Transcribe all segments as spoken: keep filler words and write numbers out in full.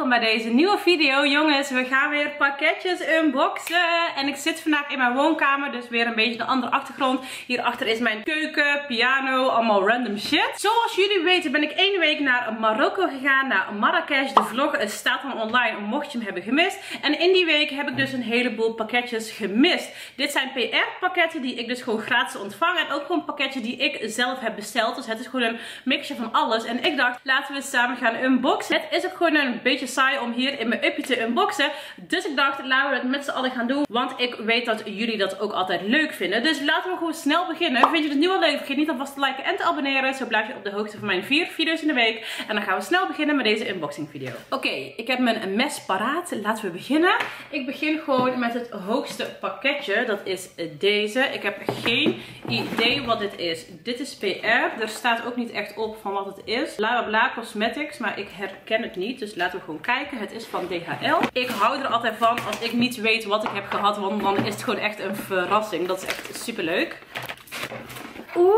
welkom bij deze nieuwe video. Jongens, we gaan weer pakketjes unboxen. En ik zit vandaag in mijn woonkamer, dus weer een beetje een andere achtergrond. Hierachter is mijn keuken, piano, allemaal random shit. Zoals jullie weten ben ik één week naar Marokko gegaan, naar Marrakesh. De vlog staat dan online, mocht je hem hebben gemist. En in die week heb ik dus een heleboel pakketjes gemist. Dit zijn P R pakketten die ik dus gewoon gratis ontvang. En ook gewoon pakketjes die ik zelf heb besteld. Dus het is gewoon een mixje van alles. En ik dacht, laten we samen gaan unboxen. Het is ook gewoon een beetje saai om hier in mijn uppie te unboxen. Dus ik dacht, laten we het met z'n allen gaan doen. Want ik weet dat jullie dat ook altijd leuk vinden. Dus laten we gewoon snel beginnen. Vind je het nu al leuk? Vergeet niet alvast te liken en te abonneren. Zo blijf je op de hoogte van mijn vier video's in de week. En dan gaan we snel beginnen met deze unboxing video. Oké, okay, ik heb mijn mes paraat. Laten we beginnen. Ik begin gewoon met het hoogste pakketje. Dat is deze. Ik heb geen idee wat dit is. Dit is P R. Er staat ook niet echt op van wat het is. Bla bla bla cosmetics. Maar ik herken het niet. Dus laten we gewoon kijken. Het is van D H L. Ik hou er altijd van als ik niet weet wat ik heb gehad. Want dan is het gewoon echt een verrassing. Dat is echt super leuk. Oeh.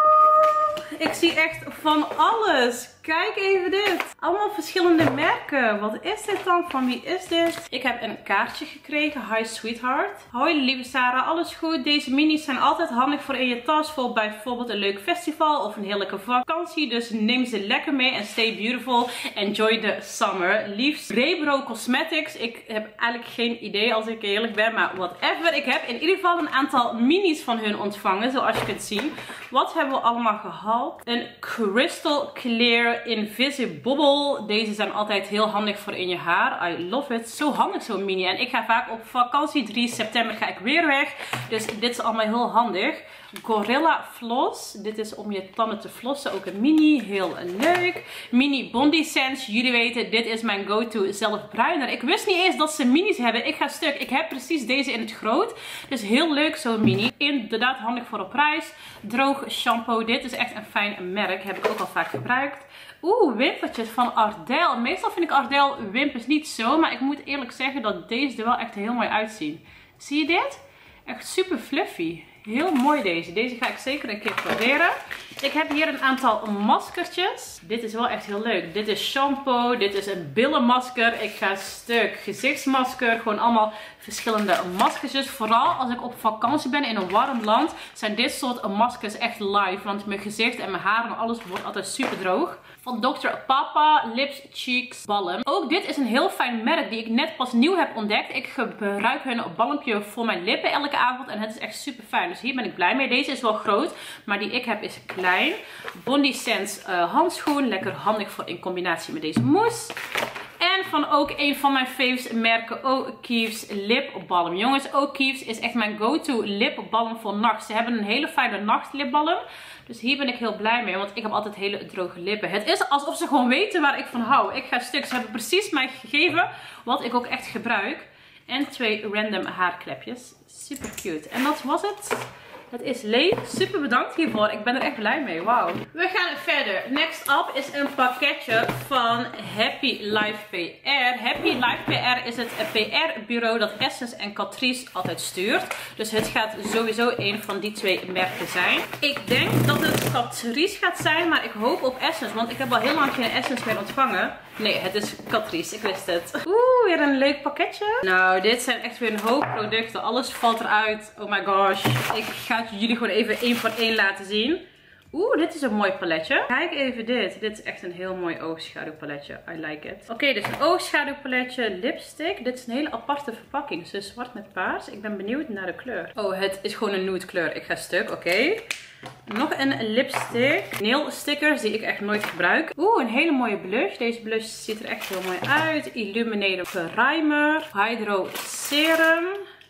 Ik zie echt van alles. Kijk even dit. Allemaal verschillende merken. Wat is dit dan? Van wie is dit? Ik heb een kaartje gekregen. Hi sweetheart. Hoi lieve Sarah. Alles goed? Deze minis zijn altijd handig voor in je tas. Voor bijvoorbeeld een leuk festival of een heerlijke vakantie. Dus neem ze lekker mee en stay beautiful. Enjoy the summer. Liefst Rebro Cosmetics. Ik heb eigenlijk geen idee als ik eerlijk ben. Maar whatever. Ik heb in ieder geval een aantal minis van hun ontvangen. Zoals je kunt zien. Wat hebben we allemaal gehad? Een Crystal Clear Invisible. Deze zijn altijd heel handig voor in je haar. I love it. Zo handig zo'n mini. En ik ga vaak op vakantie. drie september ga ik weer weg. Dus dit is allemaal heel handig. Gorilla Floss. Dit is om je tanden te flossen. Ook een mini. Heel leuk. Mini Bondi Sense. Jullie weten, dit is mijn go-to zelfbruiner. Ik wist niet eens dat ze minis hebben. Ik ga stuk. Ik heb precies deze in het groot. Dus heel leuk zo'n mini. Inderdaad handig voor op prijs. Droog shampoo. Dit is echt een fijn merk. Heb ik ook al vaak gebruikt. Oeh, wimpertjes van Ardell. Meestal vind ik Ardell wimpers niet zo. Maar ik moet eerlijk zeggen dat deze er wel echt heel mooi uitzien. Zie je dit? Echt super fluffy. Heel mooi deze. Deze ga ik zeker een keer proberen. Ik heb hier een aantal maskertjes. Dit is wel echt heel leuk. Dit is shampoo. Dit is een billenmasker. Ik ga stuk. Gezichtsmasker. Gewoon allemaal verschillende maskertjes. Vooral als ik op vakantie ben in een warm land. Zijn dit soort maskers echt live. Want mijn gezicht en mijn haar en alles wordt altijd super droog. Van dokter Papa Lips Cheeks Balm. Ook dit is een heel fijn merk die ik net pas nieuw heb ontdekt. Ik gebruik hun balmpje voor mijn lippen elke avond. En het is echt super fijn. Dus hier ben ik blij mee. Deze is wel groot. Maar die ik heb is klein. Bondi Sense uh, handschoen. Lekker handig voor in combinatie met deze mousse. En van ook een van mijn faves merken, O'Keeffe's lipbalm. Jongens, O'Keeffe's is echt mijn go-to lipbalm voor nacht. Ze hebben een hele fijne nachtlipbalm. Dus hier ben ik heel blij mee, want ik heb altijd hele droge lippen. Het is alsof ze gewoon weten waar ik van hou. Ik ga stuk. Ze hebben precies mij gegeven wat ik ook echt gebruik. En twee random haarklepjes. Super cute. En dat was het. Het is leeg. Super bedankt hiervoor. Ik ben er echt blij mee. Wauw. We gaan verder. Next up is een pakketje van Happy Life P R. Happy Life P R is het P R-bureau dat Essence en Catrice altijd stuurt. Dus het gaat sowieso een van die twee merken zijn. Ik denk dat het Catrice gaat zijn, maar ik hoop op Essence. Want ik heb al heel lang geen Essence meer ontvangen. Nee, het is Catrice. Ik wist het. Oeh, weer een leuk pakketje. Nou, dit zijn echt weer een hoop producten. Alles valt eruit. Oh my gosh. Ik ga het jullie gewoon even één voor één laten zien. Oeh, dit is een mooi paletje. Kijk even dit. Dit is echt een heel mooi oogschaduwpaletje. I like it. Oké, okay, dus een oogschaduwpaletje, lipstick. Dit is een hele aparte verpakking. Ze is zwart met paars. Ik ben benieuwd naar de kleur. Oh, het is gewoon een nude kleur. Ik ga stuk. Oké. Okay. Nog een lipstick. Nail stickers die ik echt nooit gebruik. Oeh, een hele mooie blush. Deze blush ziet er echt heel mooi uit. Illuminator primer. Hydro serum.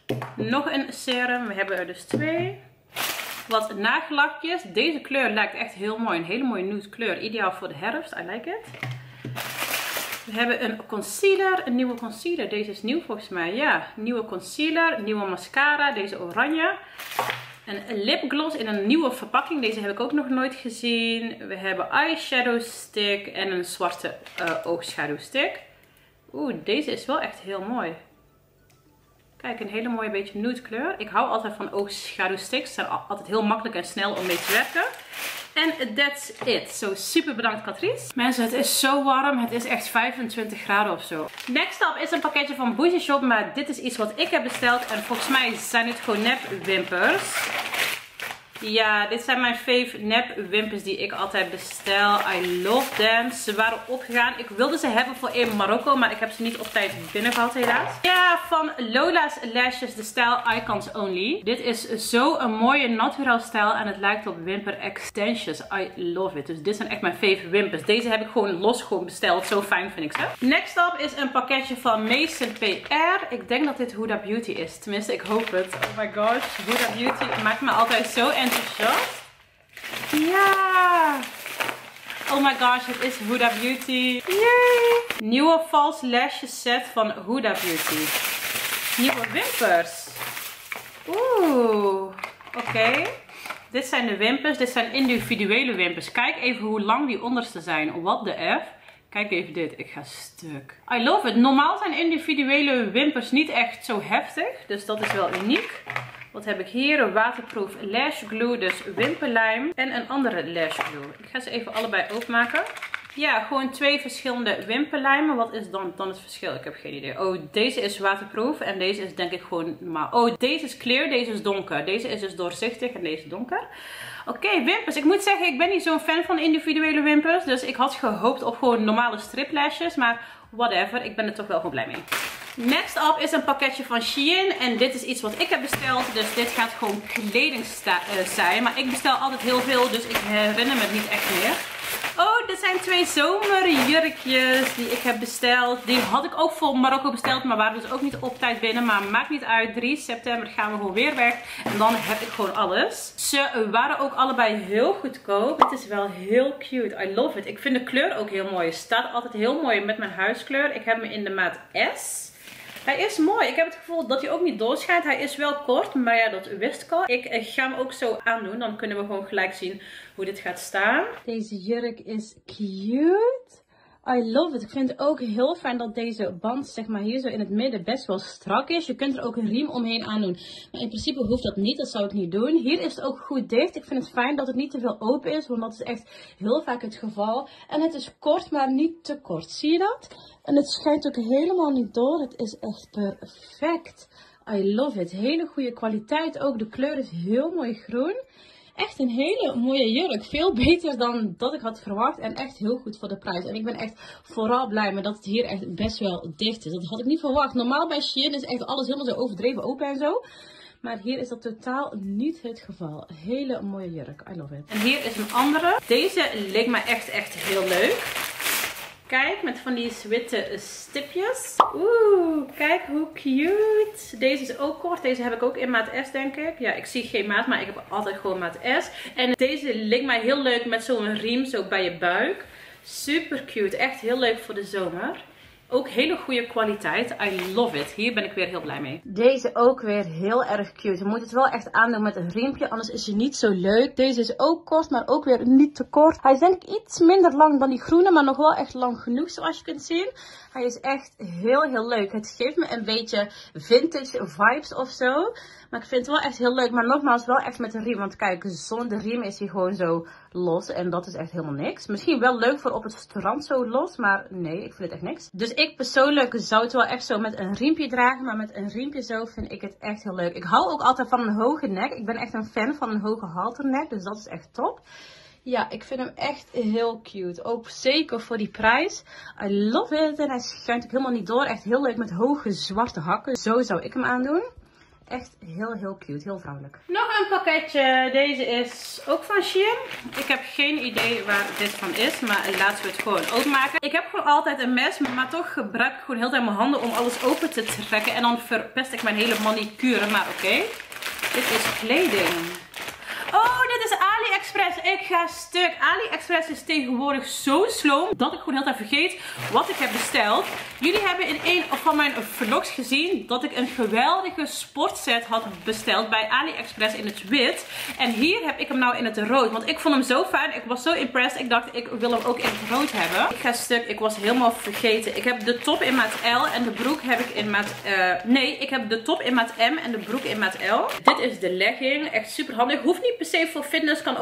Nog een serum. We hebben er dus twee. Wat nagellakjes. Deze kleur lijkt echt heel mooi. Een hele mooie nude kleur. Ideaal voor de herfst. I like it. We hebben een concealer. Een nieuwe concealer. Deze is nieuw volgens mij. Ja, nieuwe concealer. Nieuwe mascara. Deze oranje. Een lipgloss in een nieuwe verpakking. Deze heb ik ook nog nooit gezien. We hebben eyeshadow stick. En een zwarte uh, oogschaduw stick. Oeh, deze is wel echt heel mooi. Kijk, een hele mooie beetje nude kleur. Ik hou altijd van oogschaduwsticks. Ze zijn altijd heel makkelijk en snel om mee te werken. En that's it. Zo so, super bedankt Catrice. Mensen, het is zo warm. Het is echt vijfentwintig graden of zo. Next up is een pakketje van Bougie Shop. Maar dit is iets wat ik heb besteld. En volgens mij zijn het gewoon nep wimpers. Ja, dit zijn mijn fave nep wimpers die ik altijd bestel. I love them. Ze waren opgegaan. Ik wilde ze hebben voor in Marokko, maar ik heb ze niet op tijd binnen gehad helaas. Ja, van Lola's Lashes, de stijl Icons Only. Dit is zo'n mooie natural stijl en het lijkt op wimper extensions. I love it. Dus dit zijn echt mijn fave wimpers. Deze heb ik gewoon los gewoon besteld. Zo fijn vind ik ze. Next up is een pakketje van Mason P R. Ik denk dat dit Huda Beauty is. Tenminste, ik hoop het. Oh my gosh. Huda Beauty maakt me altijd zo enthousiast. Ja! Oh my gosh, het is Huda Beauty. Yay! Nieuwe false lashes set van Huda Beauty. Nieuwe wimpers. Oeh. Oké. Okay. Dit zijn de wimpers. Dit zijn individuele wimpers. Kijk even hoe lang die onderste zijn. What the F. Kijk even dit. Ik ga stuk. I love it. Normaal zijn individuele wimpers niet echt zo heftig. Dus dat is wel uniek. Wat heb ik hier? Een waterproof lash glue, dus wimperlijm en een andere lash glue. Ik ga ze even allebei openmaken. Ja, gewoon twee verschillende wimperlijmen. Wat is dan, dan het verschil? Ik heb geen idee. Oh, deze is waterproof en deze is denk ik gewoon normaal. Oh, deze is clear, deze is donker. Deze is dus doorzichtig en deze is donker. Oké, okay, wimpers. Ik moet zeggen, ik ben niet zo'n fan van individuele wimpers. Dus ik had gehoopt op gewoon normale striplashes. Maar whatever, ik ben er toch wel gewoon blij mee. Next up is een pakketje van Shein. En dit is iets wat ik heb besteld. Dus dit gaat gewoon kleding zijn. Maar ik bestel altijd heel veel. Dus ik herinner me het niet echt meer. Oh, dit zijn twee zomerjurkjes die ik heb besteld. Die had ik ook voor Marokko besteld. Maar waren dus ook niet op tijd binnen. Maar maakt niet uit. drie september gaan we gewoon weer weg. En dan heb ik gewoon alles. Ze waren ook allebei heel goedkoop. Het is wel heel cute. I love it. Ik vind de kleur ook heel mooi. Het staat altijd heel mooi met mijn huiskleur. Ik heb hem in de maat S. Hij is mooi. Ik heb het gevoel dat hij ook niet doorschijnt. Hij is wel kort, maar ja, dat wist ik al. Ik ga hem ook zo aandoen. Dan kunnen we gewoon gelijk zien hoe dit gaat staan. Deze jurk is cute. I love it. Ik vind het ook heel fijn dat deze band, zeg maar hier zo in het midden, best wel strak is. Je kunt er ook een riem omheen aandoen. Maar in principe hoeft dat niet. Dat zou ik niet doen. Hier is het ook goed dicht. Ik vind het fijn dat het niet te veel open is. Want dat is echt heel vaak het geval. En het is kort, maar niet te kort. Zie je dat? En het schijnt ook helemaal niet door. Het is echt perfect. I love it. Hele goede kwaliteit. Ook de kleur is heel mooi groen. Echt een hele mooie jurk. Veel beter dan dat ik had verwacht. En echt heel goed voor de prijs. En ik ben echt vooral blij met dat het hier echt best wel dicht is. Dat had ik niet verwacht. Normaal bij Shein is echt alles helemaal zo overdreven open en zo. Maar hier is dat totaal niet het geval. Hele mooie jurk. I love it. En hier is een andere. Deze leek me echt echt heel leuk. Kijk, met van die witte stipjes. Oeh, kijk hoe cute. Deze is ook kort. Deze heb ik ook in maat S, denk ik. Ja, ik zie geen maat, maar ik heb altijd gewoon maat S. En deze leek mij heel leuk met zo'n riem zo bij je buik. Super cute. Echt heel leuk voor de zomer. Ook hele goede kwaliteit. I love it. Hier ben ik weer heel blij mee. Deze ook weer heel erg cute. Je moet het wel echt aandoen met een riempje. Anders is hij niet zo leuk. Deze is ook kort, maar ook weer niet te kort. Hij is denk ik iets minder lang dan die groene. Maar nog wel echt lang genoeg zoals je kunt zien. Hij is echt heel heel leuk. Het geeft me een beetje vintage vibes of zo. Maar ik vind het wel echt heel leuk. Maar nogmaals wel echt met een riem. Want kijk, zonder de riem is hij gewoon zo los. En dat is echt helemaal niks. Misschien wel leuk voor op het strand zo los. Maar nee, ik vind het echt niks. Dus ik persoonlijk zou het wel echt zo met een riempje dragen. Maar met een riempje zo vind ik het echt heel leuk. Ik hou ook altijd van een hoge nek. Ik ben echt een fan van een hoge halternek. Dus dat is echt top. Ja, ik vind hem echt heel cute. Ook zeker voor die prijs. I love it. En hij schijnt ook helemaal niet door. Echt heel leuk met hoge zwarte hakken. Zo zou ik hem aandoen. Echt heel heel cute. Heel vrouwelijk. Nog een pakketje. Deze is ook van Shein. Ik heb geen idee waar dit van is. Maar laten we het gewoon openmaken. Ik heb gewoon altijd een mes. Maar toch gebruik ik gewoon heel tijd mijn handen om alles open te trekken. En dan verpest ik mijn hele manicure. Maar oké. Okay. Dit is kleding. Oh, dit is AliExpress. Ik ga stuk. AliExpress is tegenwoordig zo sloom dat ik gewoon heel tijd vergeet wat ik heb besteld. Jullie hebben in een van mijn vlogs gezien dat ik een geweldige sportset had besteld bij AliExpress in het wit. En hier heb ik hem nou in het rood. Want ik vond hem zo fijn. Ik was zo impressed. Ik dacht, ik wil hem ook in het rood hebben. Ik ga stuk. Ik was helemaal vergeten. Ik heb de top in maat L en de broek heb ik in maat... Uh, nee, ik heb de top in maat M en de broek in maat L. Dit is de legging. Echt super handig. Hoeft niet per se voor fitness. Kan ook gewoon als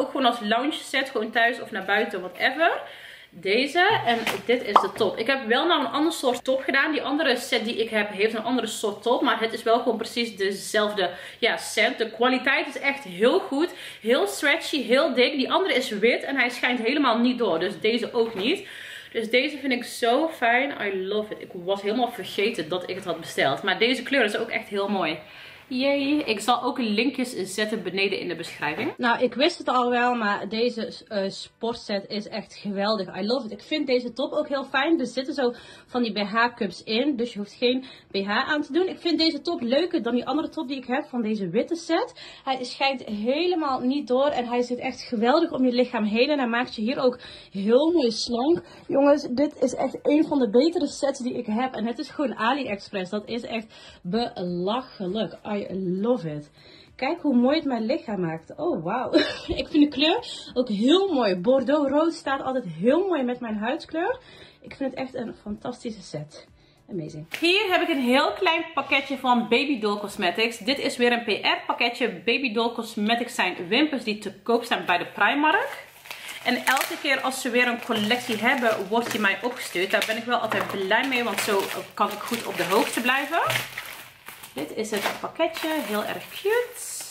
lounge set. Gewoon thuis of naar buiten, whatever. Deze. En dit is de top. Ik heb wel nou een ander soort top gedaan. Die andere set die ik heb heeft een andere soort top. Maar het is wel gewoon precies dezelfde ja, set. De kwaliteit is echt heel goed. Heel stretchy, heel dik. Die andere is wit en hij schijnt helemaal niet door. Dus deze ook niet. Dus deze vind ik zo fijn. I love it. Ik was helemaal vergeten dat ik het had besteld. Maar deze kleur is ook echt heel mooi. Yay. Ik zal ook linkjes zetten beneden in de beschrijving. Nou, ik wist het al wel, maar deze uh, sportset is echt geweldig. I love it. Ik vind deze top ook heel fijn. Er zitten zo van die B H-cups in, dus je hoeft geen B H aan te doen. Ik vind deze top leuker dan die andere top die ik heb van deze witte set. Hij schijnt helemaal niet door en hij zit echt geweldig om je lichaam heen. En hij maakt je hier ook heel mooi slank. Jongens, dit is echt een van de betere sets die ik heb. En het is gewoon AliExpress. Dat is echt belachelijk. I love it. Kijk hoe mooi het mijn lichaam maakt. Oh, wauw. Ik vind de kleur ook heel mooi. Bordeaux rood staat altijd heel mooi met mijn huidskleur. Ik vind het echt een fantastische set. Amazing. Hier heb ik een heel klein pakketje van Baby Doll Cosmetics. Dit is weer een P R pakketje. Baby Doll Cosmetics zijn wimpers die te koop zijn bij de Primark. En elke keer als ze weer een collectie hebben, wordt die mij opgestuurd. Daar ben ik wel altijd blij mee, want zo kan ik goed op de hoogte blijven. Dit is het pakketje. Heel erg cute.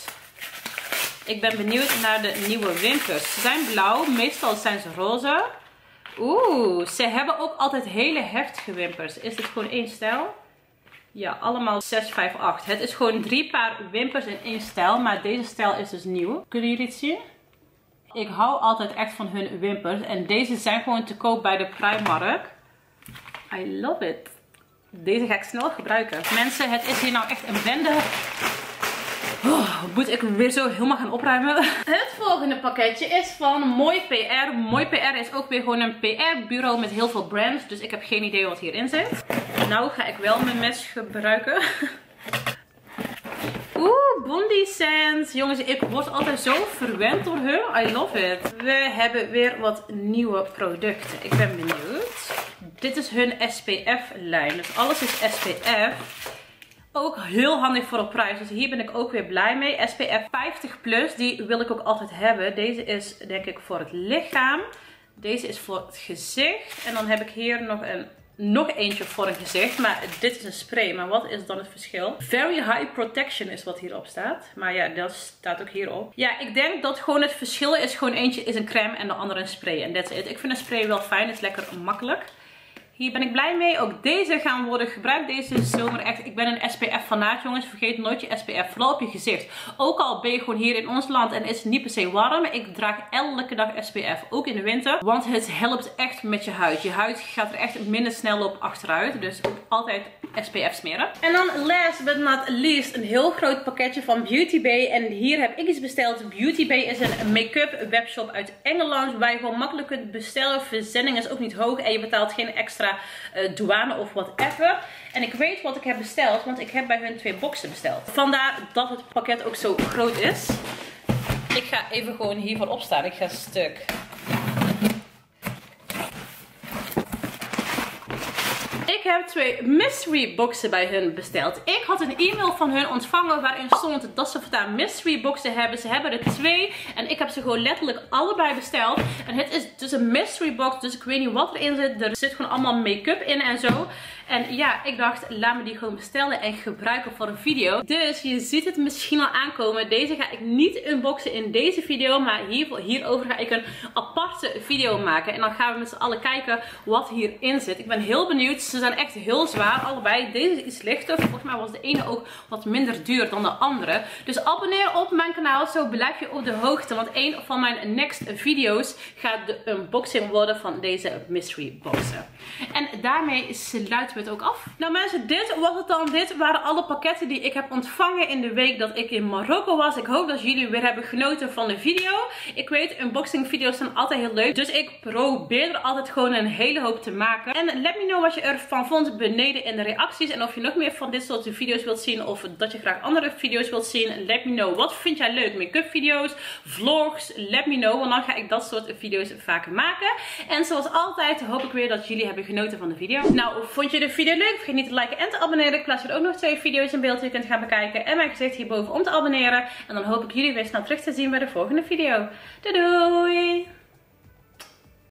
Ik ben benieuwd naar de nieuwe wimpers. Ze zijn blauw. Meestal zijn ze roze. Oeh, ze hebben ook altijd hele heftige wimpers. Is dit gewoon één stijl? Ja, allemaal zes, vijf, acht. Het is gewoon drie paar wimpers in één stijl. Maar deze stijl is dus nieuw. Kunnen jullie het zien? Ik hou altijd echt van hun wimpers. En deze zijn gewoon te koop bij de Primark. I love it. Deze ga ik snel gebruiken. Mensen, het is hier nou echt een bende. Oh, moet ik weer zo helemaal gaan opruimen. Het volgende pakketje is van Mooi P R. Mooi P R is ook weer gewoon een P R bureau met heel veel brands. Dus ik heb geen idee wat hierin zit. Nou ga ik wel mijn mes gebruiken. Oeh, Bondi Sands. Jongens, ik word altijd zo verwend door hun. I love it. We hebben weer wat nieuwe producten. Ik ben benieuwd. Dit is hun S P F lijn. Dus alles is S P F. Ook heel handig voor op prijs. Dus hier ben ik ook weer blij mee. S P F vijftig plus. Die wil ik ook altijd hebben. Deze is denk ik voor het lichaam. Deze is voor het gezicht. En dan heb ik hier nog een... Nog eentje voor een gezicht, maar dit is een spray. Maar wat is dan het verschil? Very high protection is wat hierop staat. Maar ja, dat staat ook hierop. Ja, ik denk dat gewoon het verschil is. Gewoon eentje is een crème en de andere een spray. En that's it. Ik vind een spray wel fijn. Het is lekker makkelijk. Hier ben ik blij mee. Ook deze gaan worden gebruikt deze zomer. Echt, ik ben een S P F fanaat, jongens. Vergeet nooit je S P F. Vooral op je gezicht. Ook al ben je gewoon hier in ons land en is het niet per se warm. Ik draag elke dag S P F. Ook in de winter. Want het helpt echt met je huid. Je huid gaat er echt minder snel op achteruit. Dus altijd S P F smeren. En dan last but not least een heel groot pakketje van Beauty Bay. En hier heb ik iets besteld. Beauty Bay is een make-up webshop uit Engeland. Waar je gewoon makkelijk kunt bestellen. Verzending is ook niet hoog. En je betaalt geen extra Uh, douane of whatever. En ik weet wat ik heb besteld, want ik heb bij hun twee boxen besteld. Vandaar dat het pakket ook zo groot is. Ik ga even gewoon hiervoor opstaan. Ik ga stuk. Ik heb twee mystery boxen bij hun besteld. Ik had een e-mail van hun ontvangen waarin stond dat ze vandaag mystery boxen hebben. Ze hebben er twee en ik heb ze gewoon letterlijk allebei besteld. En het is dus een mystery box, dus ik weet niet wat erin zit. Er zit gewoon allemaal make-up in en zo. En ja, ik dacht, laat me die gewoon bestellen en gebruiken voor een video. Dus je ziet het misschien al aankomen. Deze ga ik niet unboxen in deze video. Maar hier, hierover ga ik een aparte video maken. En dan gaan we met z'n allen kijken wat hierin zit. Ik ben heel benieuwd. Ze zijn echt heel zwaar, allebei. Deze is iets lichter. Volgens mij was de ene ook wat minder duur dan de andere. Dus abonneer op mijn kanaal. Zo blijf je op de hoogte. Want een van mijn next video's gaat de unboxing worden van deze mystery boxen. En daarmee sluiten we het ook af. Nou mensen, dit was het dan. Dit waren alle pakketten die ik heb ontvangen in de week dat ik in Marokko was. Ik hoop dat jullie weer hebben genoten van de video. Ik weet, unboxing video's zijn altijd heel leuk. Dus ik probeer er altijd gewoon een hele hoop te maken. En let me know wat je ervan vond beneden in de reacties. En of je nog meer van dit soort video's wilt zien. Of dat je graag andere video's wilt zien. Let me know. Wat vind jij leuk? Make-up video's, vlogs. Let me know. Want dan ga ik dat soort video's vaker maken. En zoals altijd hoop ik weer dat jullie hebben genoten van de video. Nou, vond je de de video leuk? Vergeet niet te liken en te abonneren. Ik plaats hier ook nog twee video's in beeld die je kunt gaan bekijken. En mijn gezicht hierboven om te abonneren. En dan hoop ik jullie weer snel terug te zien bij de volgende video. Doei doei!